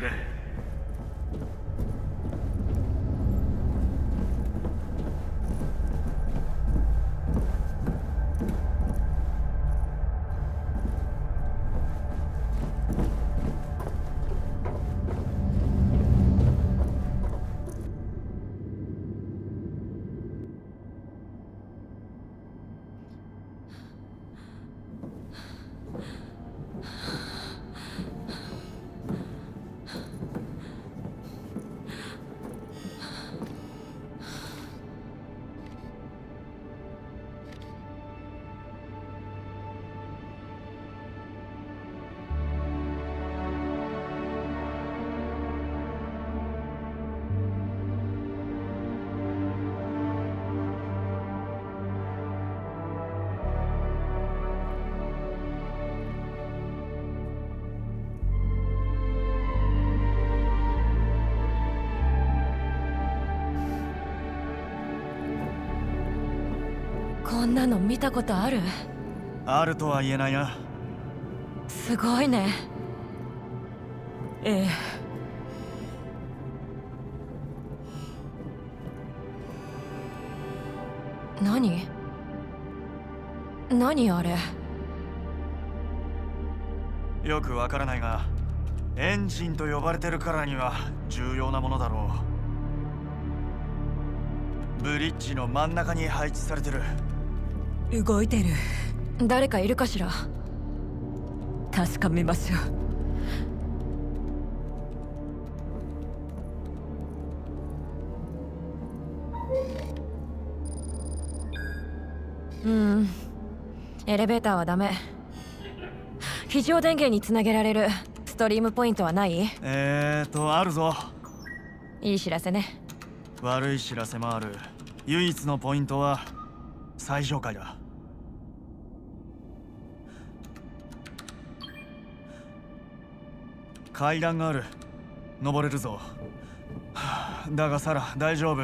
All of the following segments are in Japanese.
れ。 こんなの見たことある？ あるとは言えないな。 すごいね。ええ。何あれ？ よくわからないが、エンジンと呼ばれてるからには重要なものだろう。ブリッジの真ん中に配置されてる。 動いてる。誰かいるかしら？確かめましょう。エレベーターはダメ。非常電源につなげられるストリームポイントはない？ あるぞ。 いい知らせね。 悪い知らせもある。唯一のポイントは最上階だ。階段がある。登れるぞ。だがサラ、大丈夫？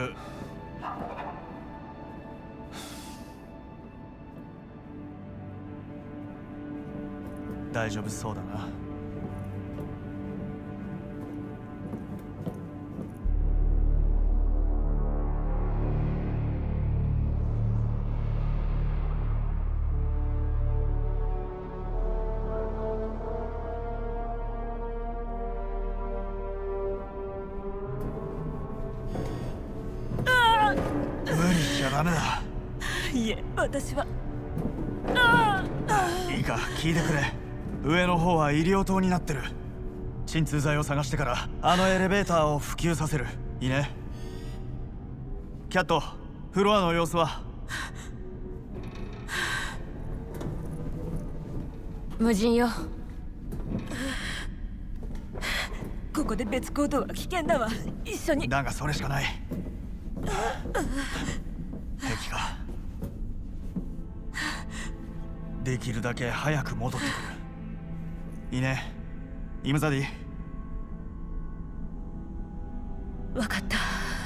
大丈夫そうだな。無理しちゃダメだ。 いえ、私は。 いいか、聞いてくれ。上の方は医療棟になってる。鎮痛剤を探してからあのエレベーターを普及させる。いいね。キャット、フロアの様子は？ 無人よ。ここで別行動は危険だわ。一緒に。 だがそれしかない。敵か。できるだけ早く戻ってくる。いいね、イムザディ。 分かった。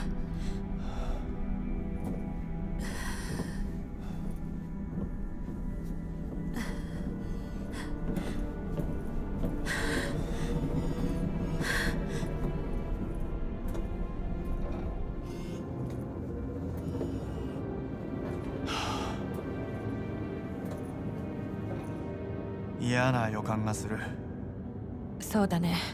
嫌な予感がする。 そうだね。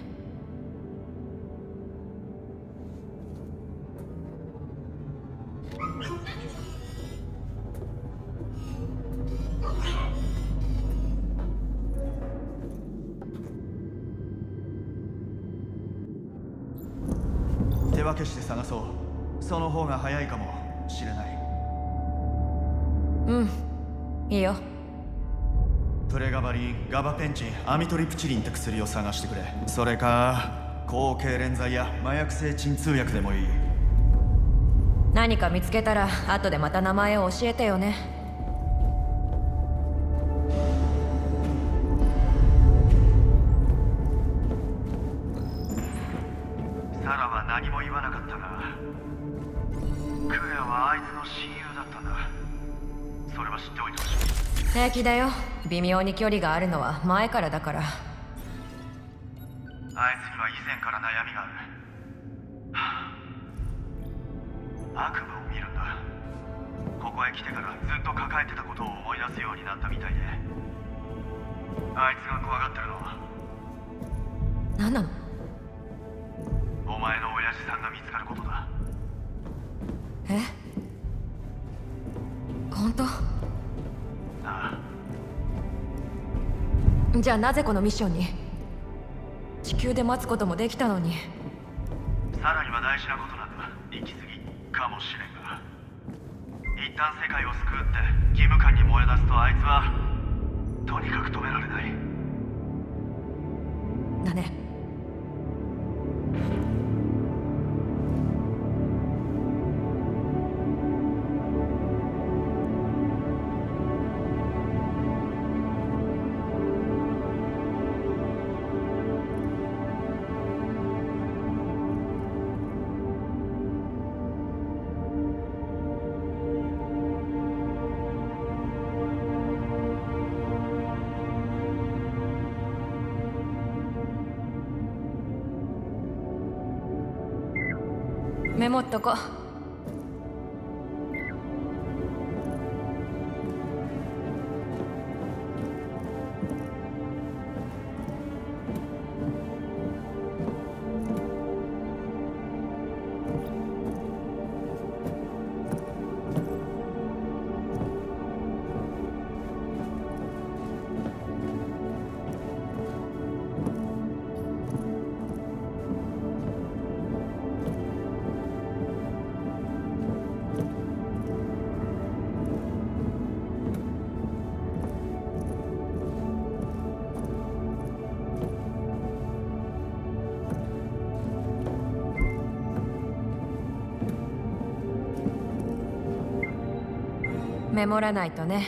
手分けして探そう。その方が早いかもしれない。 いいよ。 プレガバリン、ガバペンチン、アミトリプチリンって薬を探してくれ。それか抗痙攣剤や麻薬性鎮痛薬でもいい。 何か見つけたら後でまた名前を教えてよね。 サラは何も言わなかったが、クレアはあいつの親友だったんだ。それは知っておいてほしい。 平気だよ。微妙に距離があるのは前からだから。 あいつには以前から悩みがある。悪夢を見るんだ。ここへ来てからずっと抱えてたことを思い出すようになったみたいで、あいつが怖がってるのは何なの？ お前の親父さんが見つかることだ。 え？本当？ あじゃあなぜこのミッションに？地球で待つこともできたのに。 さらには大事なことなんだ。行き過ぎかもしれんが、一旦世界を救うって義務感に燃え出すと、あいつはとにかく止められない。 だね。メモっとこ。メモらないとね。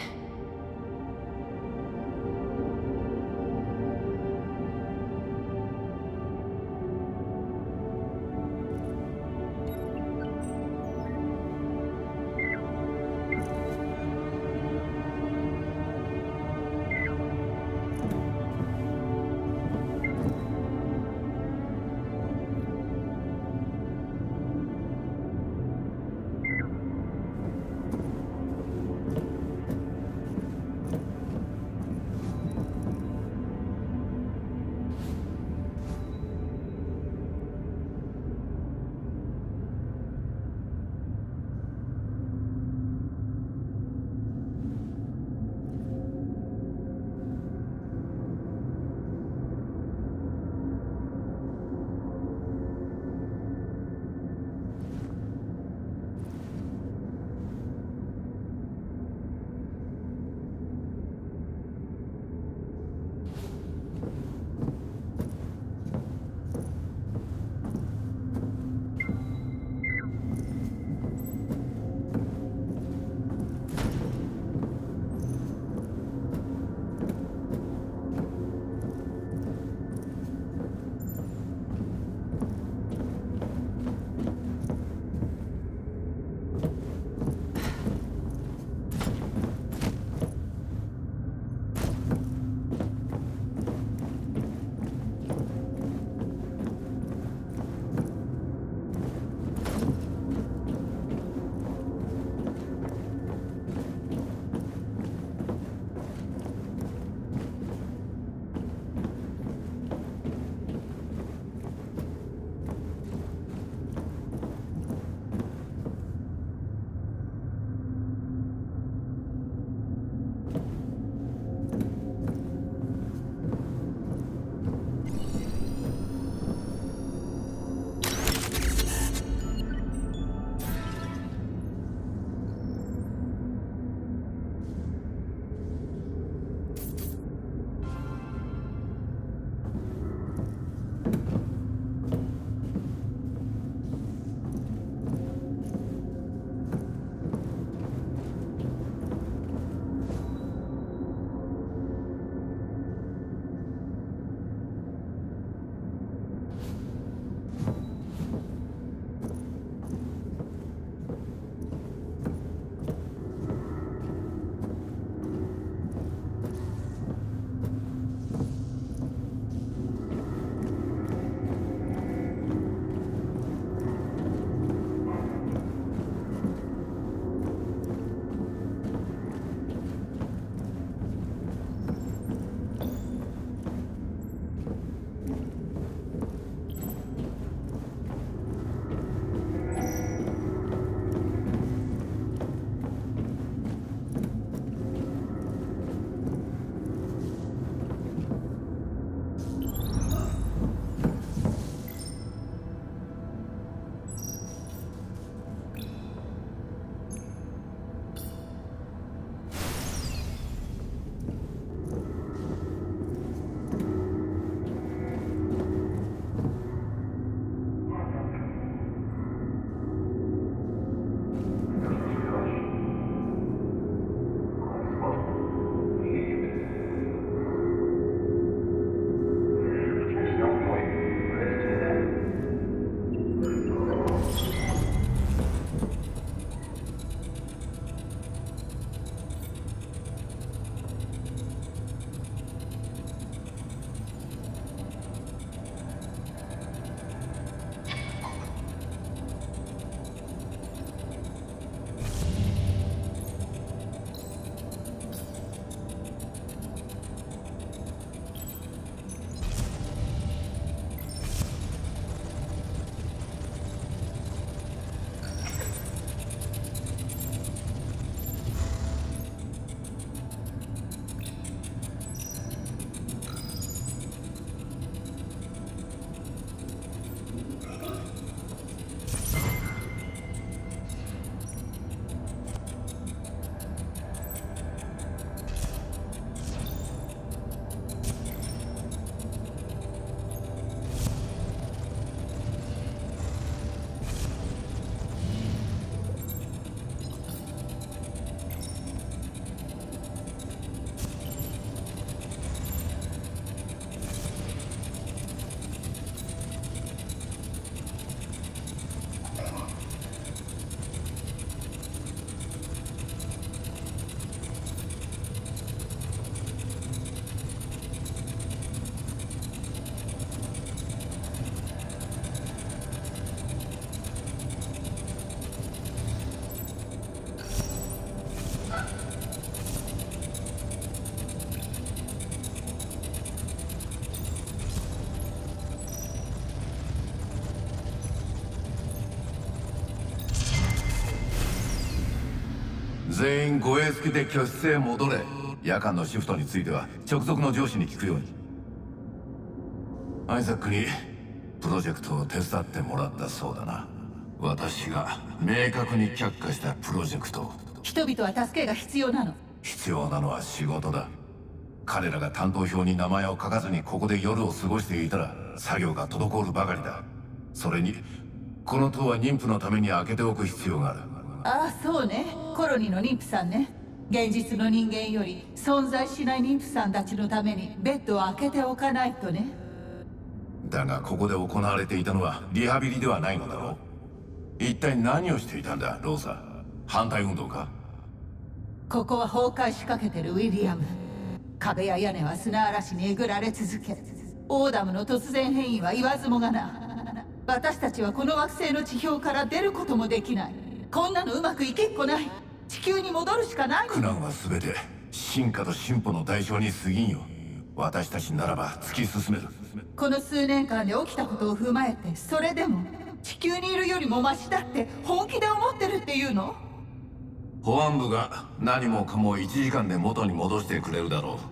全員護衛付きで居室へ戻れ。夜間のシフトについては直属の上司に聞くように。アイザックにプロジェクトを手伝ってもらったそうだな。私が明確に却下したプロジェクト。 人々は助けが必要なの。 必要なのは仕事だ。彼らが担当表に名前を書かずにここで夜を過ごしていたら作業が滞るばかりだ。それにこの塔は妊婦のために開けておく必要がある。 ああ、そうね。コロニーの妊婦さんね。現実の人間より存在しない妊婦さんたちのためにベッドを開けておかないとね。 だがここで行われていたのはリハビリではないのだろう。一体何をしていたんだローサ。反対運動か。 ここは崩壊しかけてるウィリアム。壁や屋根は砂嵐にえぐられ続け、オーダムの突然変異は言わずもがな。私たちはこの惑星の地表から出ることもできない。こんなのうまくいけっこない。地球に戻るしかない。 苦難は全て進化と進歩の代償に過ぎんよ。私たちならば突き進める。 この数年間で起きたことを踏まえて、それでも地球にいるよりもマシだって本気で思ってるっていうの？ 保安部が何もかも1時間で元に戻してくれるだろ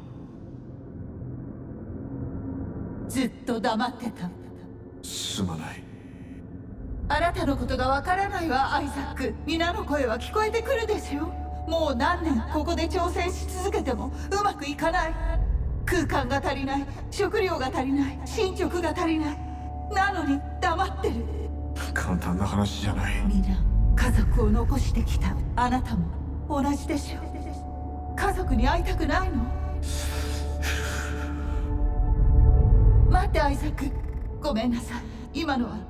う。ずっと黙ってた。 すまない。 あなたのことがわからないわ、アイザック。皆の声は聞こえてくるでしょ。もう何年ここで挑戦し続けてもうまくいかない。空間が足りない、食料が足りない、進捗が足りない。なのに黙ってる。 簡単な話じゃない。 皆家族を残してきた。あなたも同じでしょ。家族に会いたくないの？待って、アイザック。ごめんなさい。今のは。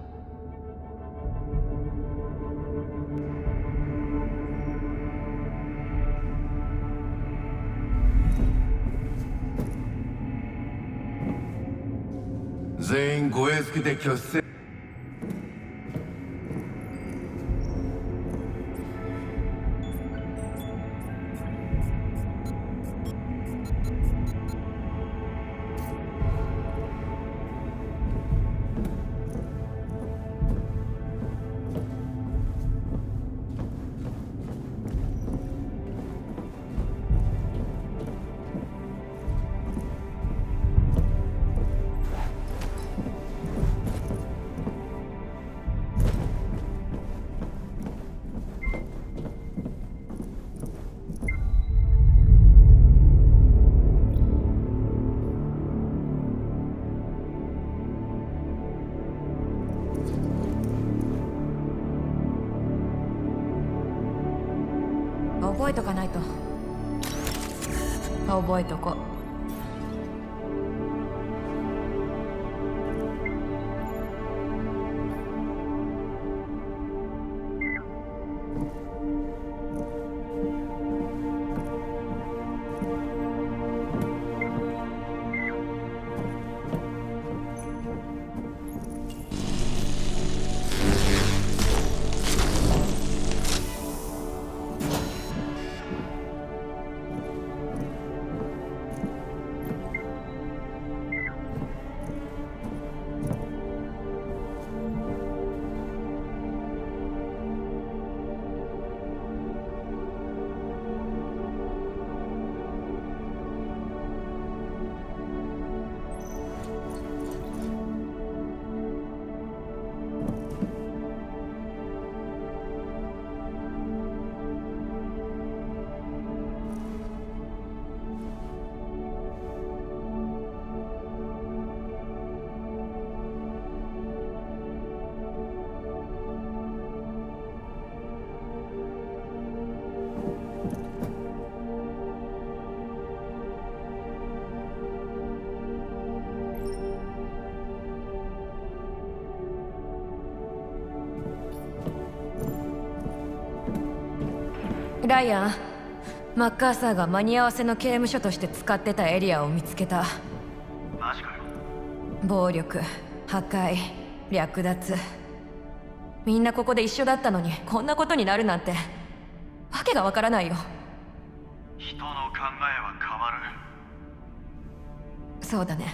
全員護衛付きで居室へ。 覚えとかないと。覚えとこ。ライアン、マッカーサーが間に合わせの刑務所として使ってたエリアを見つけた。 マジかよ。 暴力、破壊、略奪。みんなここで一緒だったのにこんなことになるなんてわけがわからないよ。 人の考えは変わる。 そうだね。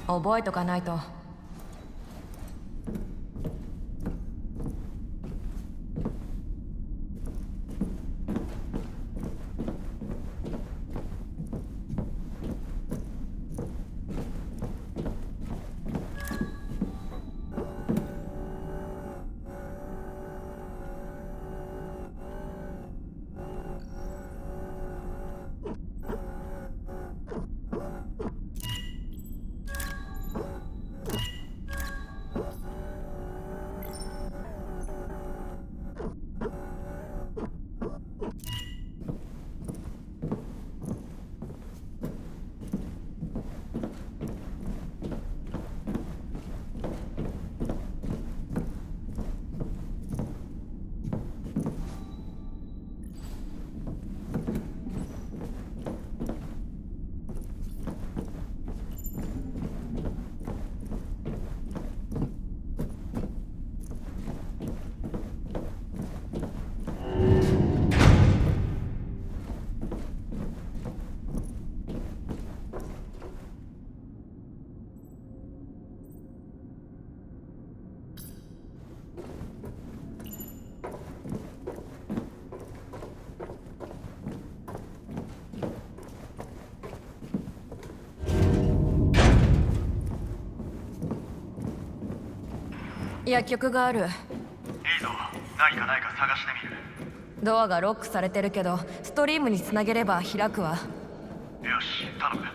覚えとかないと。薬局がある。 いいぞ、何かないか探してみる。 ドアがロックされてるけどストリームにつなげれば開くわ。 よし、頼む。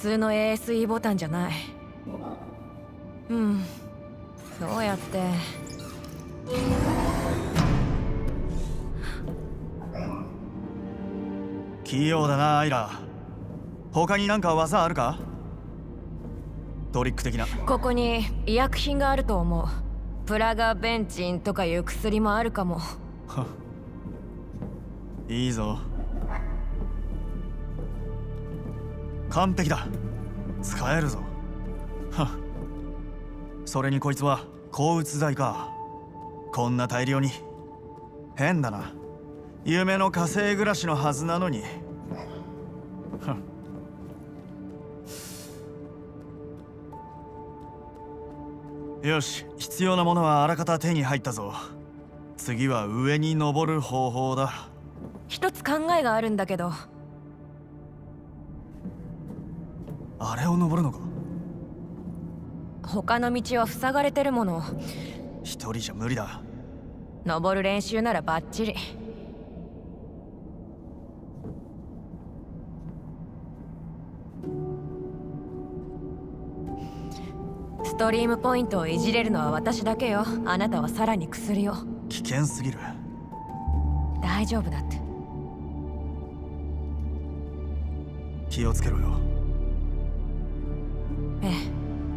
通の ASE ボタンじゃない。どうやって。 器用だなアイラ。他になんか技あるか？トリック的な。 ここに医薬品があると思う。プラガベンチンとかいう薬もあるかも。 いいぞ。完璧だ。使えるぞ。それにこいつは抗うつ剤か。こんな大量に。変だな。夢の火星暮らしのはずなのに。よし、必要なものはあらかた手に入ったぞ。次は上に登る方法だ。 一つ考えがあるんだけど。 あれを登るのか？ 他の道は塞がれてるもの。 一人じゃ無理だ。 登る練習ならバッチリ。ストリームポイントをいじれるのは私だけよ。あなたはさらに薬を。 危険すぎる。 大丈夫だって。 気をつけろよ。 ええ。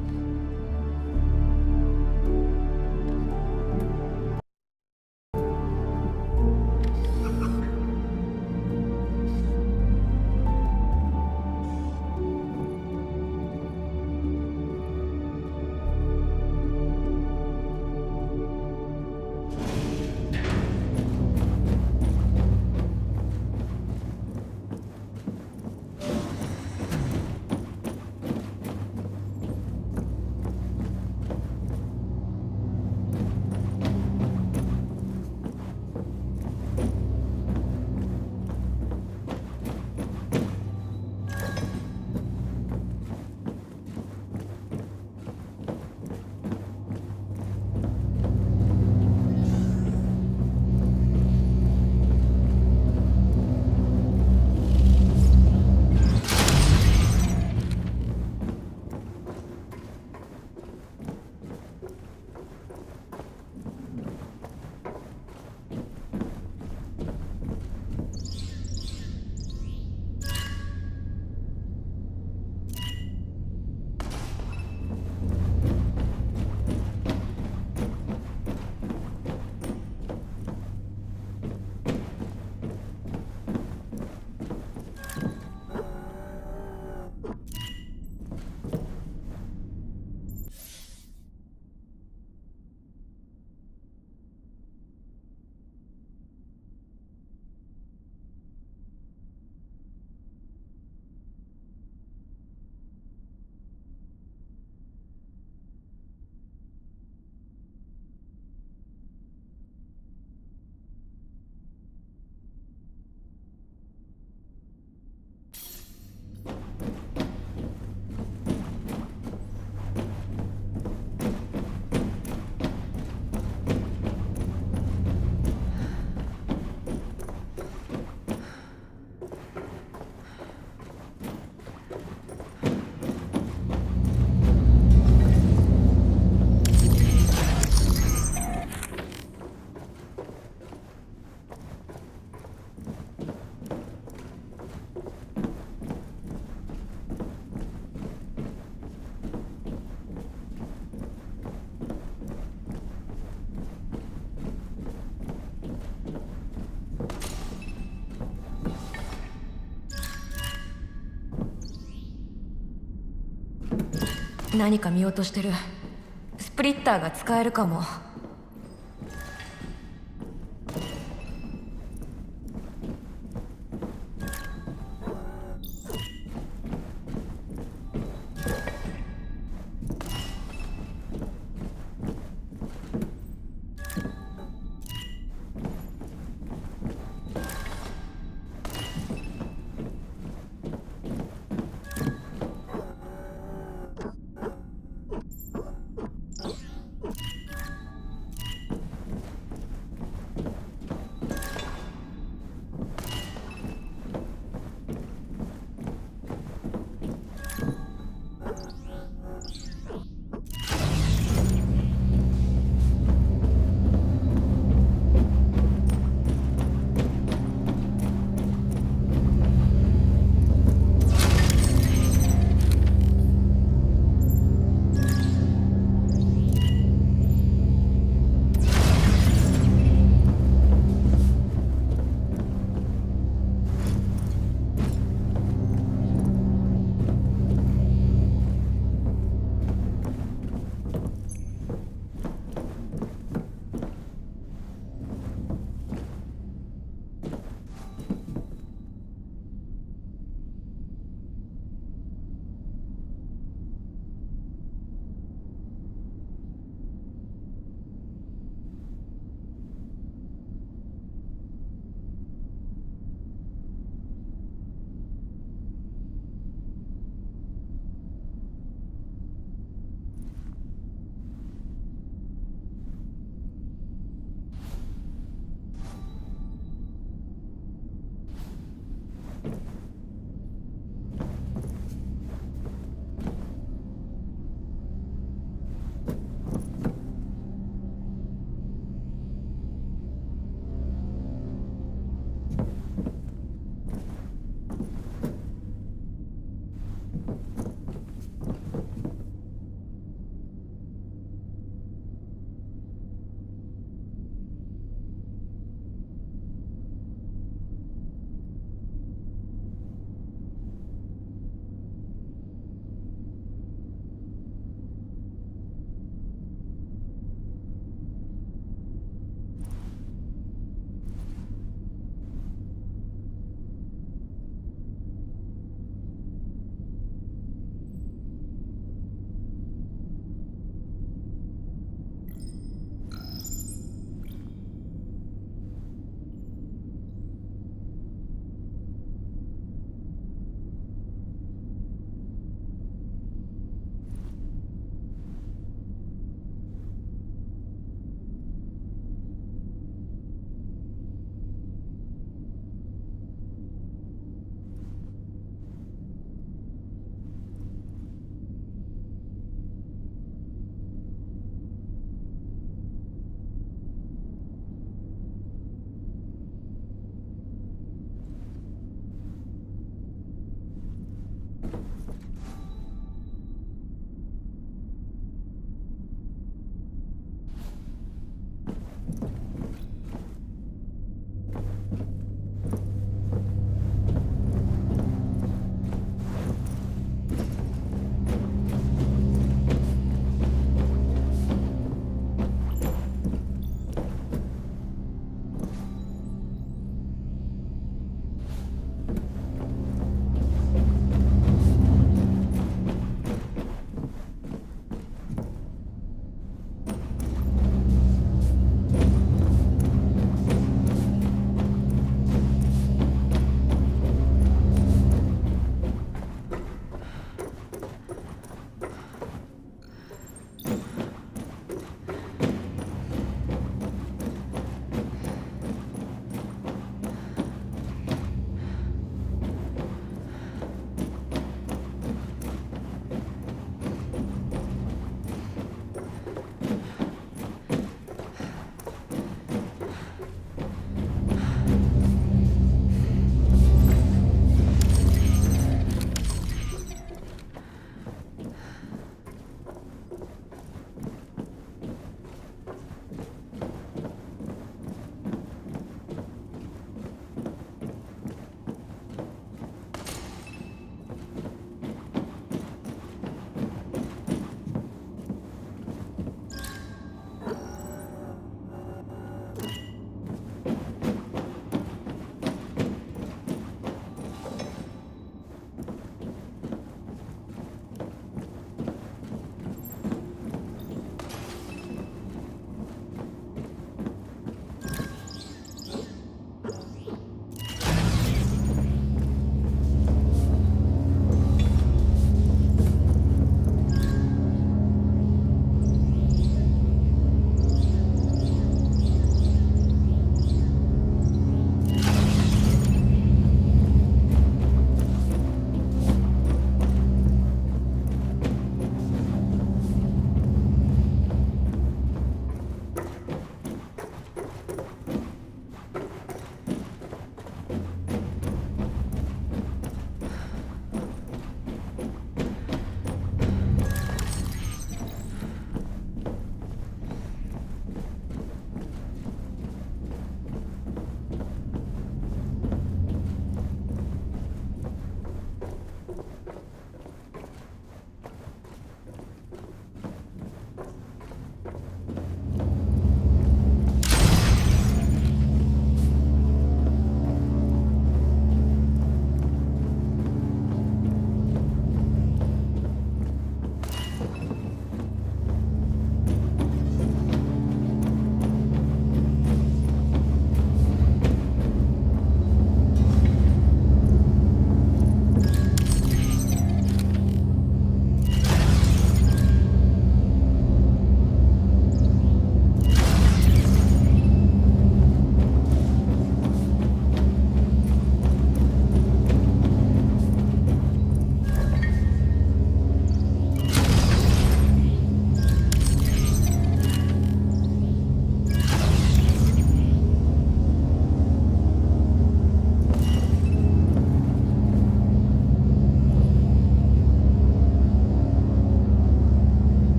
何か見落としてる。スプリッターが使えるかも。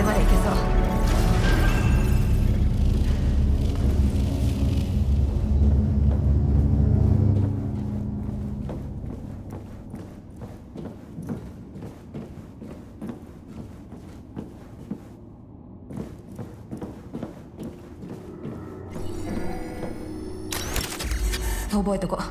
まで行けそう。覚えとこ。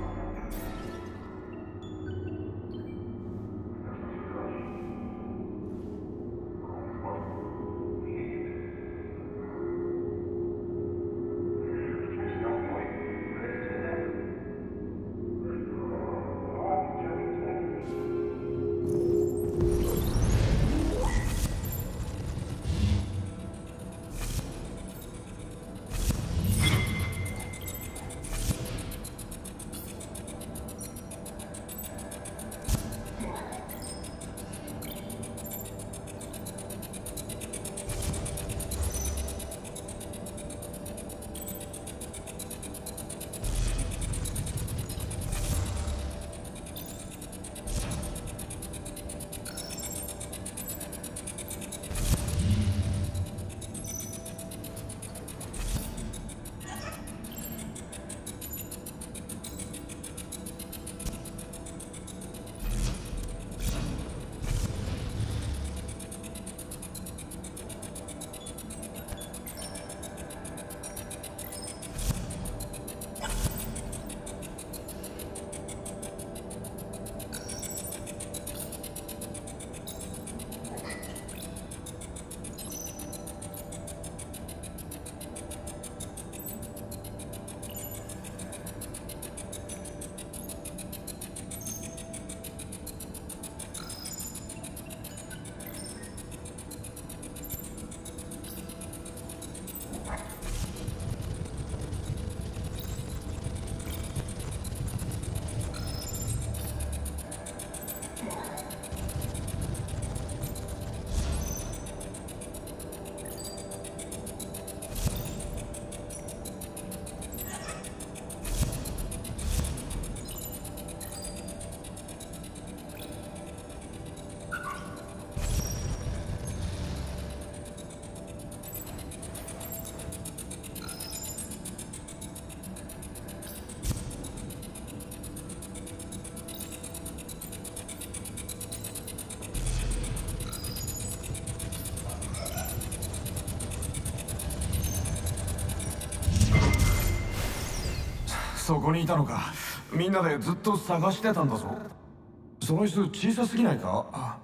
そこにいたのか。みんなでずっと探してたんだぞ。その椅子小さすぎないか？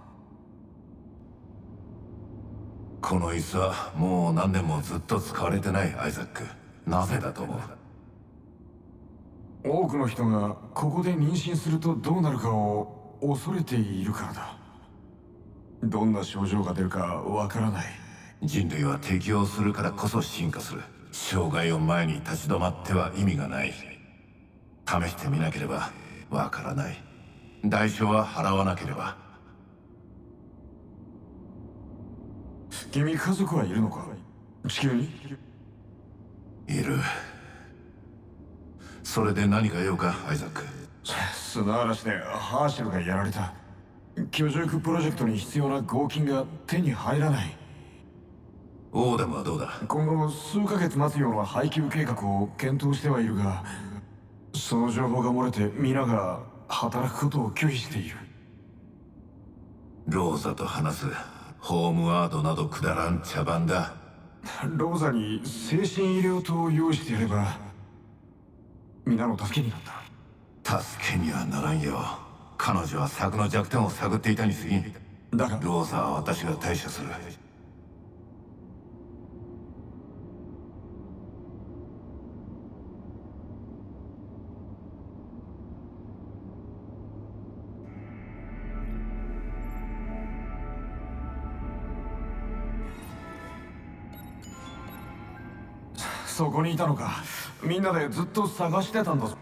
この椅子はもう何年もずっと使われてない。アイザック、なぜだと思う？ 多くの人がここで妊娠するとどうなるかを恐れているからだ。どんな症状が出るかわからない。 人類は適応するからこそ進化する。障害を前に立ち止まっては意味がない。試してみなければわからない。代償は払わなければ。 君、家族はいるのか？地球に？ いる。それで何か用か、アイザック？ 砂嵐でハーシェルがやられた。居住区プロジェクトに必要な合金が手に入らない。 オーダムはどうだ？ 今後数ヶ月待つような配給計画を検討してはいるが、その情報が漏れて皆が働くことを拒否している。 ローザと話す。ホームワードなどくだらん茶番だ。 ローザに精神医療棟を用意してやれば皆の助けになった。 助けにはならんよ。彼女は策の弱点を探っていたに過ぎん。 だがローザは私が対処する。 そこにいたのか。みんなでずっと探してたんだぞ。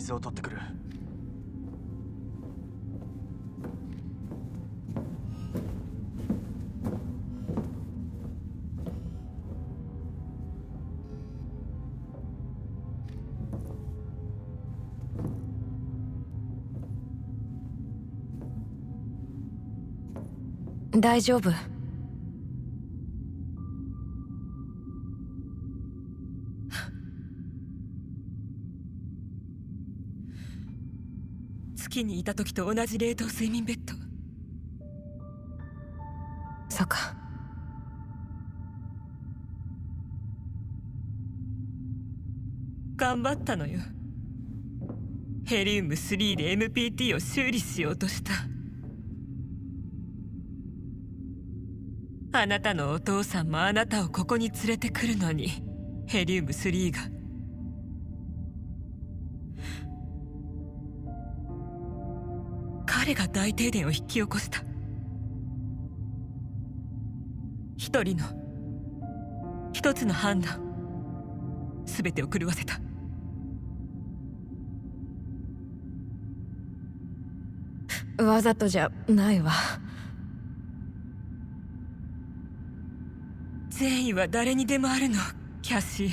水を取ってくる。 大丈夫？ 月にいた時と同じ冷凍睡眠ベッド。 そっか。 頑張ったのよ。ヘリウム3で MPT を修理しようとした。あなたのお父さんもあなたをここに連れてくるのに、ヘリウム3が。彼が大停電を引き起こした。一人の一つの判断、全てを狂わせた。 わざとじゃないわ。 善意は誰にでもあるの、キャシー。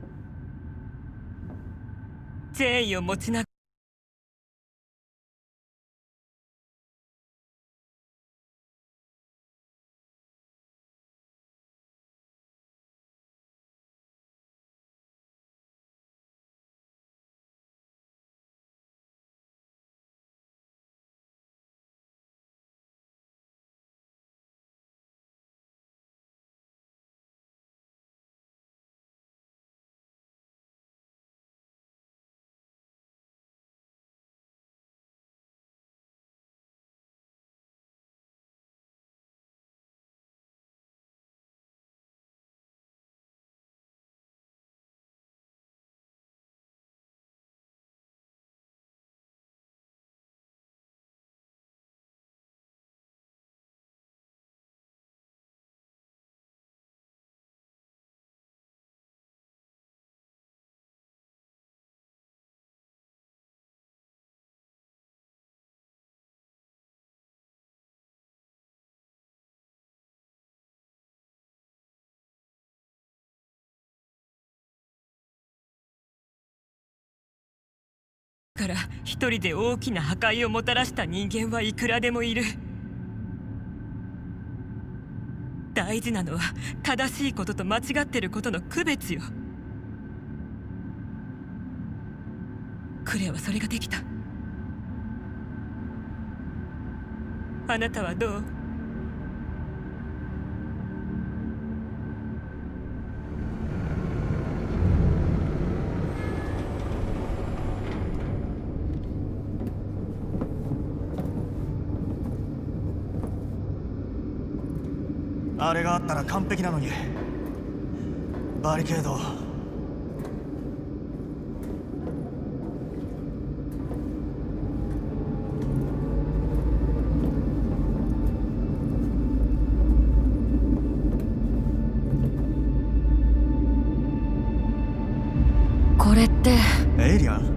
善意を持ちなから一人で大きな破壊をもたらした人間はいくらでもいる。大事なのは正しいことと間違ってることの区別よ。クレアはそれができた。あなたはどう？ あれがあったら完璧なのに。バリケード。 これってエイリアン？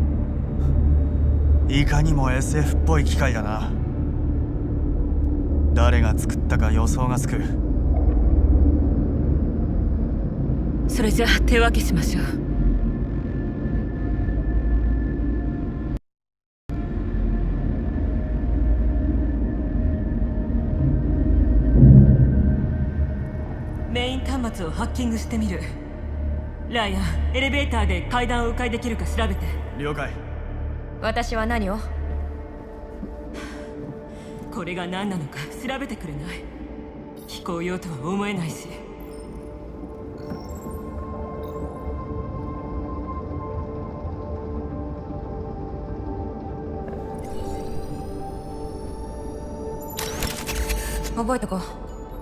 いかにも SF っぽい機械だな。誰が作ったか予想がつく。 それじゃあ手分けしましょう。メイン端末をハッキングしてみる。ライアン、エレベーターで階段を迂回できるか調べて。 了解。 私は何を？ これが何なのか調べてくれない？飛行用とは思えないし。 覚えとこう。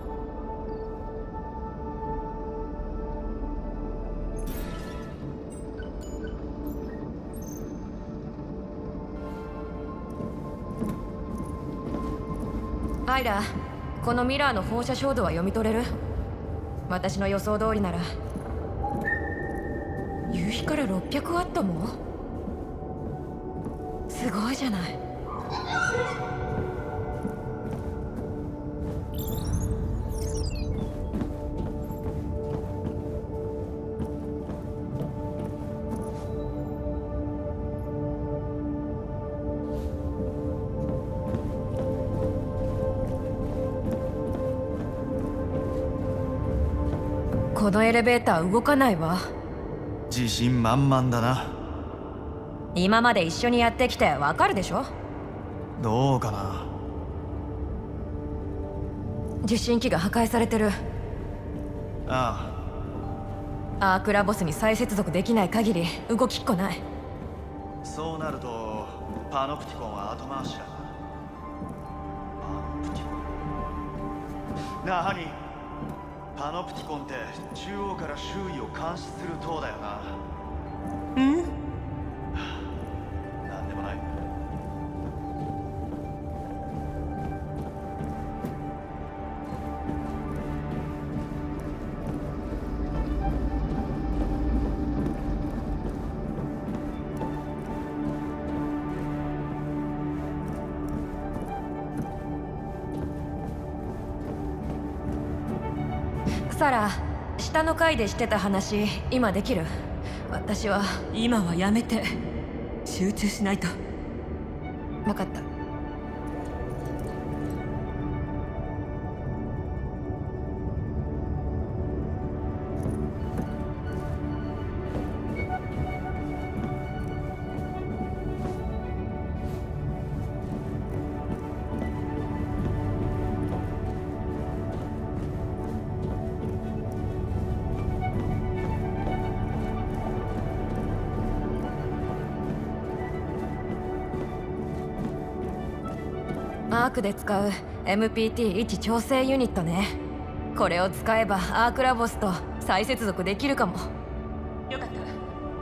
アイラ、このミラーの放射照度は読み取れる？私の予想通りなら夕日から600ワットも？ すごいじゃない。このエレベーター動かないわ。 自信満々だな。 今まで一緒にやってきてわかるでしょ。 どうかな。 受信機が破壊されてる。 あアークラボスに再接続できない限り動きっこない。 あ、そうなるとパノプティコンは後回しだな。パノプティコンなあハニー、パノプティコンって中央から周囲を監視する塔だよな。なんでもない。 サラ、下の階でしてた話今できる？私は。 今はやめて、集中しないと。 分かった。アークで使う MPT-1 調整ユニットね。これを使えばアークラボスと再接続できるかも。 よかった。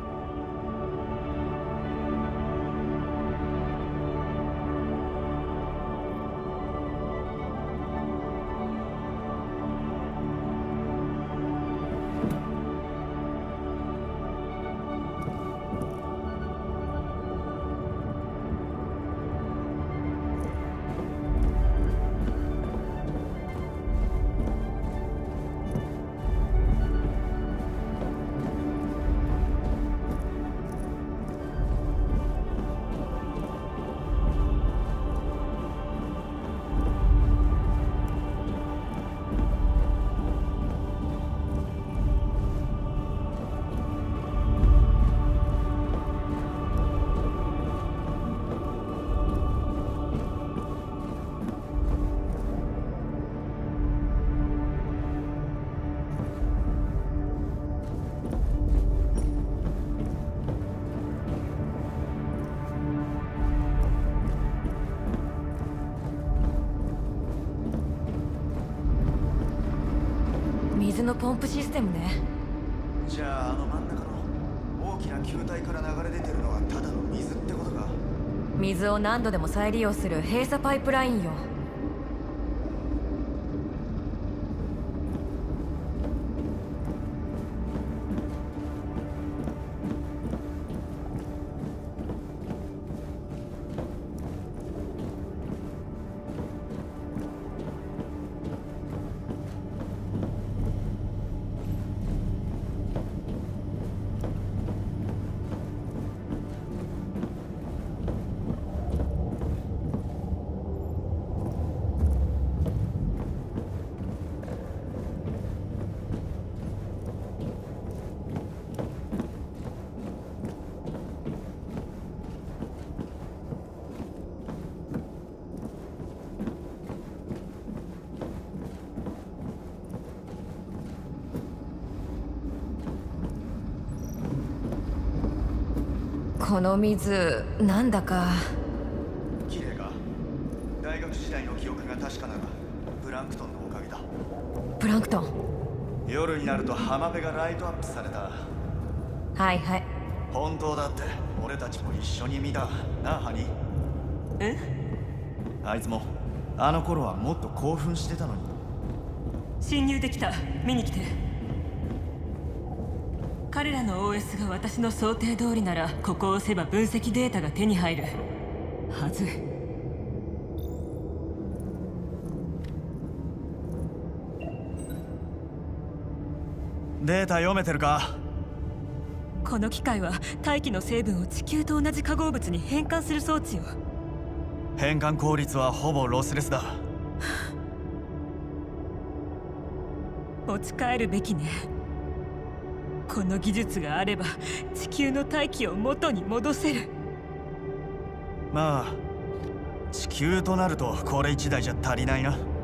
水のポンプシステムね。 じゃあ真ん中の大きな球体から流れ出てるのはただの水ってことか。 水を何度でも再利用する閉鎖パイプラインよ。この水なんだか綺麗か。大学時代の記憶が確かならプランクトンのおかげだ。 プランクトン。 夜になると浜辺がライトアップされた。 はいはい。 本当だって俺たちも一緒に見たなあハニー。 え？ あいつもあの頃はもっと興奮してたのに。 侵入できた。見に来て。彼らの OS が私の想定通りならここを押せば分析データが手に入る。 はず。 データ読めてるか？ この機械は大気の成分を地球と同じ化合物に変換する装置よ。 変換効率はほぼロスレスだ。 持ち帰るべきね。この技術があれば地球の大気を元に戻せる。 まあ地球となるとこれ1台じゃ足りないな。